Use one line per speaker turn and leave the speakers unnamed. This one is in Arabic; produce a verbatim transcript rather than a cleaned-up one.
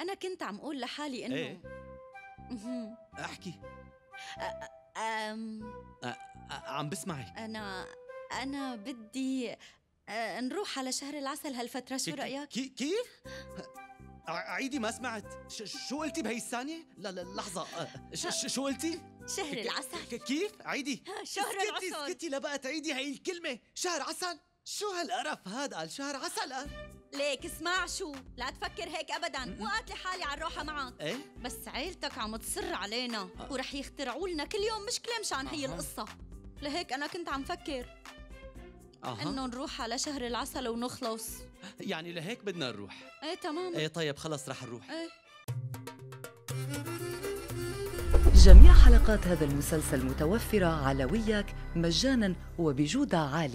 أنا كنت عم أقول لحالي إنه
ايه
مهم.
احكي.
أم
أ- أ- عم بسمعك.
أنا أنا بدي أه، نروح على شهر العسل هالفترة، شو
كي-
رأيك؟
كي كيف؟ ع- عيدي ما سمعت. ش- شو قلتي بهي الثانية؟ لا لا لحظة. أ، ش- ش- شو قلتي؟
شهر
ك-
العسل.
ك- كيف؟ عيدي.
شهر
اسكتي
العسل.
اسكتي لا بقى تعيدي هي الكلمة. شهر عسل؟ شو هالقرف هاد؟ قال شهر عسل قال.
ليك اسمع شو، لا تفكر هيك أبداً، مو قاتلة حالي على الروحة معك.
ايه؟
بس عيلتك عم تصر علينا ورح يخترعوا لنا كل يوم مشكلة مشان هي
أها.
القصة. لهيك أنا كنت عم فكر
اها
إنه نروح على شهر العسل ونخلص.
يعني لهيك بدنا نروح.
إيه تمام.
ايه طيب خلص رح نروح.
إيه.
جميع حلقات هذا المسلسل متوفرة على وياك مجانا وبجودة عالية.